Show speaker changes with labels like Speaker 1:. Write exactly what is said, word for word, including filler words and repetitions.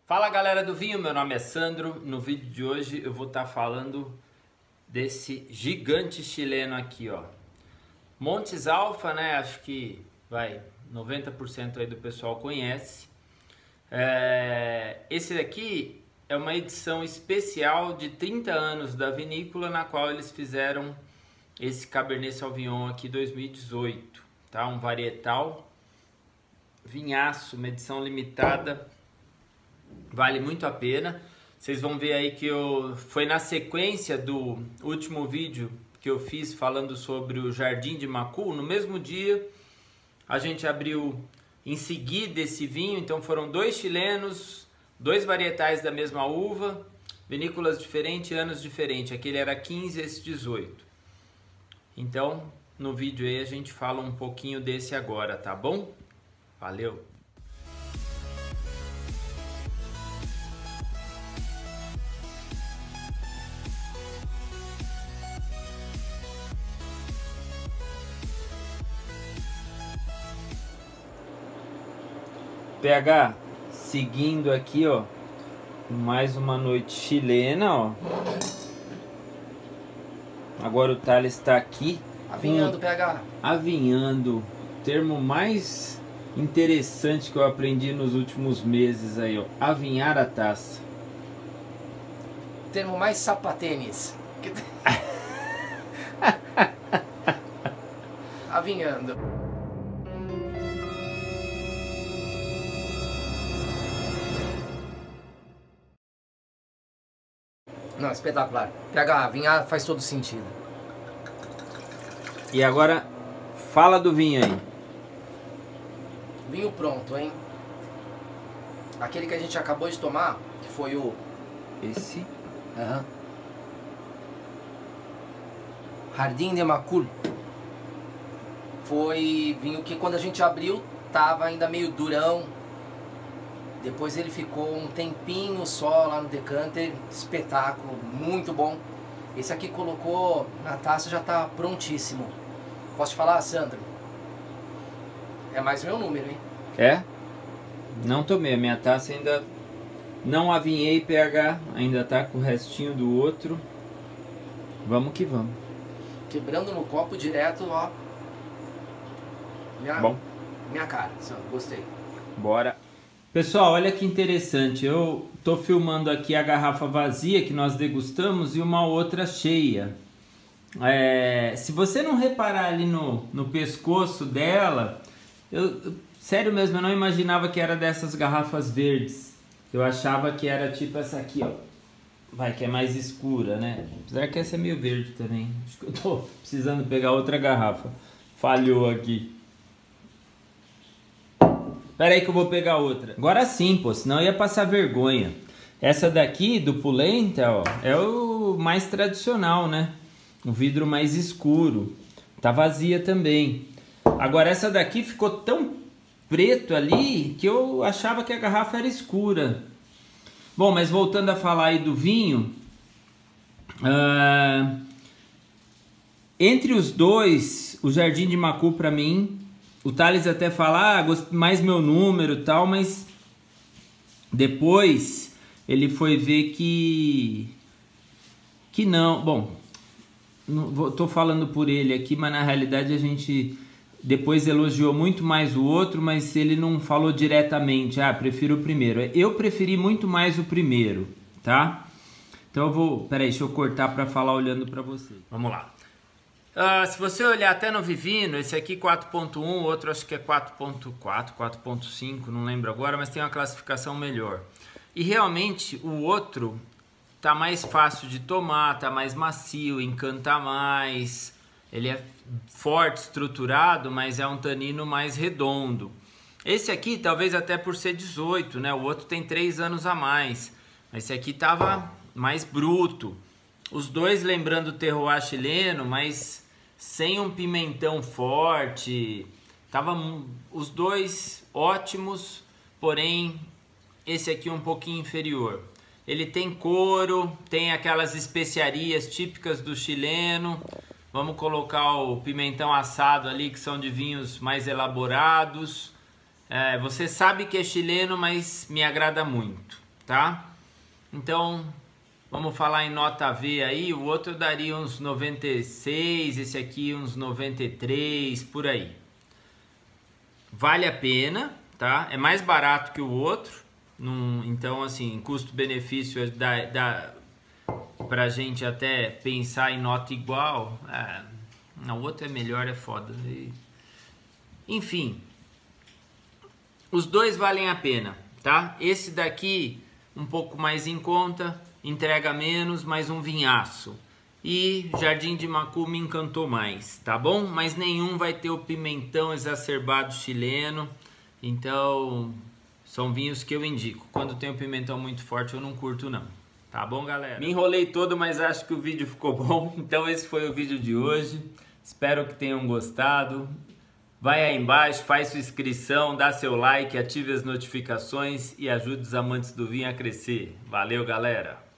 Speaker 1: Fala galera do vinho, meu nome é Sandro. No vídeo de hoje eu vou estar falando desse gigante chileno aqui, ó. Montes Alfa, né? Acho que vai noventa por cento aí do pessoal conhece. É... Esse daqui é uma edição especial de trinta anos da vinícola, na qual eles fizeram esse Cabernet Sauvignon aqui dois mil e dezoito, tá? Um varietal, vinhaço, uma edição limitada. Vale muito a pena. Vocês vão ver aí que eu, foi na sequência do último vídeo que eu fiz falando sobre o Jardim de Macul. No mesmo dia a gente abriu em seguida esse vinho. Então foram dois chilenos, dois varietais da mesma uva, vinícolas diferentes, anos diferentes. Aquele era quinze, esse dezoito. Então no vídeo aí a gente fala um pouquinho desse agora, tá bom? Valeu! P H, seguindo aqui, ó, mais uma noite chilena, ó. Agora o Thales está aqui.
Speaker 2: Avinhando, P H.
Speaker 1: Avinhando. Termo mais interessante que eu aprendi nos últimos meses aí, ó. Avinhar a taça.
Speaker 2: Termo mais sapatênis. Avinhando. Não, espetacular. P H, vinhar faz todo sentido.
Speaker 1: E agora, fala do vinho aí.
Speaker 2: Vinho pronto, hein? Aquele que a gente acabou de tomar, que foi o...
Speaker 1: Esse?
Speaker 2: Aham. Uhum. Jardim de Macul. Foi vinho que quando a gente abriu, tava ainda meio durão. Depois ele ficou um tempinho só lá no decanter, espetáculo, muito bom. Esse aqui colocou na taça, já tá prontíssimo. Posso te falar, Sandro? É mais meu número, hein?
Speaker 1: É? Não tomei, a minha taça ainda não avinhei, P H, ainda tá com o restinho do outro. Vamos que vamos.
Speaker 2: Quebrando no copo direto, ó. Minha,
Speaker 1: bom.
Speaker 2: Minha cara, Sandro, gostei.
Speaker 1: Bora. Pessoal, olha que interessante, eu tô filmando aqui a garrafa vazia que nós degustamos e uma outra cheia. É, se você não reparar ali no, no pescoço dela, eu, sério mesmo, eu não imaginava que era dessas garrafas verdes. Eu achava que era tipo essa aqui, ó. Vai, que é mais escura, né? Apesar que essa é meio verde também. Acho que eu tô precisando pegar outra garrafa. Falhou aqui. Pera aí que eu vou pegar outra. Agora sim, pô, senão eu ia passar vergonha. Essa daqui, do Pulenta, ó, é o mais tradicional, né? O vidro mais escuro. Tá vazia também. Agora essa daqui ficou tão preto ali que eu achava que a garrafa era escura. Bom, mas voltando a falar aí do vinho. Uh, entre os dois, o Jardim de Macul pra mim... O Thales até fala, ah, mais meu número e tal, mas depois ele foi ver que que não, bom, não, tô falando por ele aqui, mas na realidade a gente depois elogiou muito mais o outro, mas ele não falou diretamente, ah, prefiro o primeiro. Eu preferi muito mais o primeiro, tá? Então eu vou, peraí, deixa eu cortar para falar olhando para você. Vamos lá. Uh, se você olhar até no Vivino, esse aqui quatro ponto um, o outro acho que é quatro ponto quatro, quatro ponto cinco, não lembro agora, mas tem uma classificação melhor. E realmente o outro tá mais fácil de tomar, tá mais macio, encanta mais, ele é forte, estruturado, mas é um tanino mais redondo. Esse aqui talvez até por ser dezoito, né? O outro tem três anos a mais, mas esse aqui tava mais bruto. Os dois lembrando o terroir chileno, mas sem um pimentão forte. Tava os dois ótimos, porém esse aqui um pouquinho inferior. Ele tem couro, tem aquelas especiarias típicas do chileno. Vamos colocar o pimentão assado ali, que são de vinhos mais elaborados. É, você sabe que é chileno, mas me agrada muito. tá? Então, vamos falar em nota V aí, o outro daria uns noventa e seis, esse aqui uns noventa e três, por aí. Vale a pena, tá? É mais barato que o outro, num, então assim, custo-benefício dá, dá pra gente até pensar em nota igual. É, não, o outro é melhor, é foda. E, enfim, os dois valem a pena, tá? Esse daqui um pouco mais em conta, entrega menos, mais um vinhaço. E Jardim de Macu me encantou mais, tá bom? Mas nenhum vai ter o pimentão exacerbado chileno. Então, são vinhos que eu indico. Quando tem o pimentão muito forte, eu não curto não. Tá bom, galera? Me enrolei todo, mas acho que o vídeo ficou bom. Então esse foi o vídeo de hoje. Espero que tenham gostado. Vai aí embaixo, faz sua inscrição, dá seu like, ative as notificações e ajude os amantes do vinho a crescer. Valeu, galera!